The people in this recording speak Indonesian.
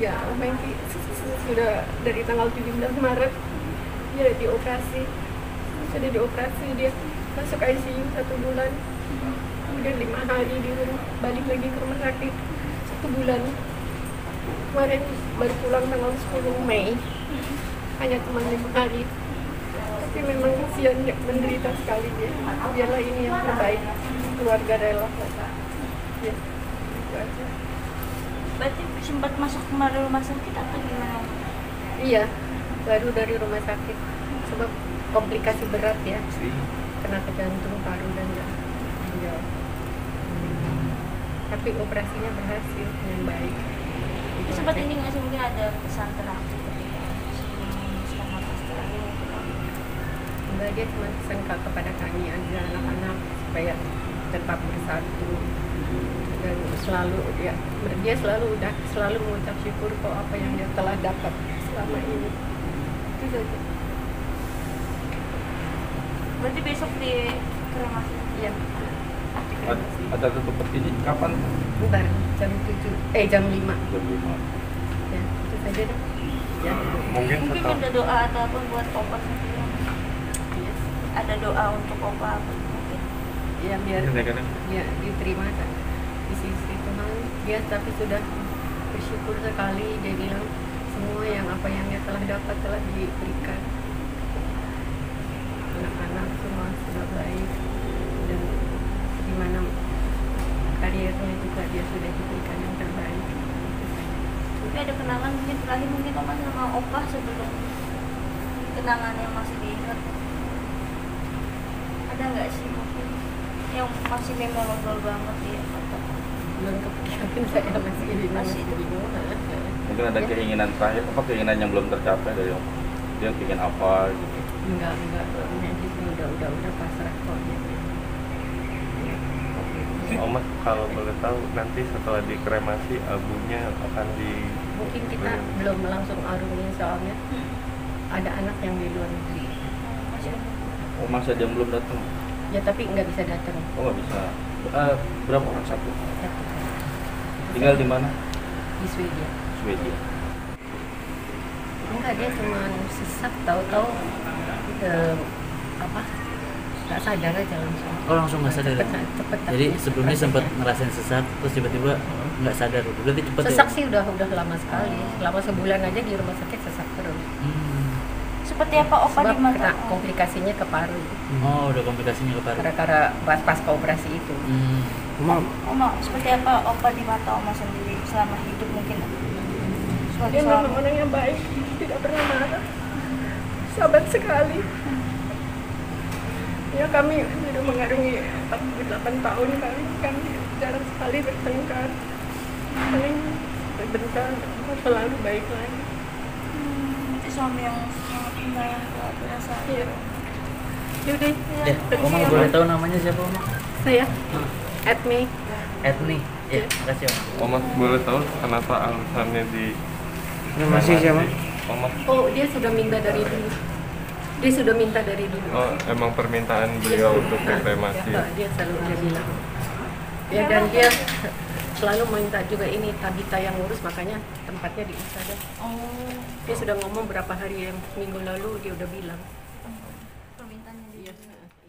Ya, Mengki sudah dari tanggal 17 Maret dia dioperasi. Sudah dioperasi, dia masuk ICU 1 bulan. Kemudian 5 hari di rumah, balik lagi ke rumah sakit 1 bulan. Kemarin baru pulang tanggal 10 Mei. Hanya cuma 5 hari. Tapi memang kasihan, menderita sekali dia. Dialah ini yang terbaik, keluarga rela. Ya, itu aja. Berarti sempat masuk kemarin rumah sakit atau gimana? Iya, baru dari rumah sakit. Sebab komplikasi berat ya, kena ke jantung, paru dan ginjal. Tapi operasinya berhasil dengan baik. Itu sempat ini nggak sih, mungkin ada pesan terakhir ketika sebelum selamat terakhir? Enggak, dia cuma pesan kepada kami aja, anak-anak, supaya tetap bersatu dan selalu dia selalu mengucap syukur kok apa yang dia telah dapat selama ini. Itu saja. Berarti besok di kremasi? Iya. Ada tempat ini kapan? Bentar, jam 5. Jam 5. Ya, itu saja deh. Ya. Mungkin ada doa atau apa buat opa sendiri? Yes. Ada doa untuk opa apa mungkin? Ya, biar kadang-kadang dia diterima di sisi Tuhan. Dia tapi sudah bersyukur sekali. Dia bilang semua apa yang dia telah dapat telah diberikan. Anak-anak semua sudah baik, dan di mana karirnya juga dia sudah diberikan yang terbaik. Tapi ada kenangan mungkin terakhir mungkin opa sama opa sebelum kenangan yang masih diingat? Ada nggak sih mungkin yang masih memorable banget ya? Atau Belum kepikiran, saya masih bingung. mungkin ada keinginan terakhir, keinginan yang belum tercapai dari Om? Dia ingin apa gitu? Enggak, nanti udah pasrah kok gitu. Oma, kalau boleh tahu nanti setelah dikremasi abunya akan Mungkin kita belum langsung arungin soalnya ada anak yang di luar negeri. Oh, masa dia belum datang? Ya tapi nggak bisa datang. Oh, nggak bisa. Berapa orang? Satu. Satu. Tinggal di mana? Di Swedia. Swedia. Enggak, dia cuma sesak, tahu-tahu nggak sadar aja langsung. Oh, langsung nggak sadar. Cepet. Jadi sebelumnya sempat ngerasain sesak, terus tiba-tiba nggak sadar. Berarti cepet Sesak ya? sih udah lama sekali. Selama sebulan aja di rumah sakit sesak terus. seperti apa opa di Sebab mata? kena komplikasinya ke paru. Oh, udah komplikasinya ke paru. Gara-gara pasca operasi itu. Oma, seperti apa opa di mata oma sendiri selama hidup mungkin? Dia memang orang yang baik, tidak pernah marah, sahabat sekali. Ya, kami sudah mengarungi 48 tahun kami jarang sekali bertengkar. Paling berbentar, selalu baik lagi. Itu suami yang sangat penyayang luar biasa. Iya. Yaudah, Ya, Oma boleh tahu namanya siapa, Oma? saya Admi. Etni. Ya, makasih, Oma. Oma boleh tahu kenapa alasannya di Masih siapa? Oma? Oh, dia sudah minta dari dulu. Oh, emang permintaan beliau untuk dikremasi. Ya, dia selalu dia bilang. Ya, dan dia selalu minta juga ini Tabita yang ngurus, makanya tempatnya di Usada. Oh, Dia sudah ngomong berapa hari yang minggu lalu, dia udah bilang. permintaannya dia. Iya.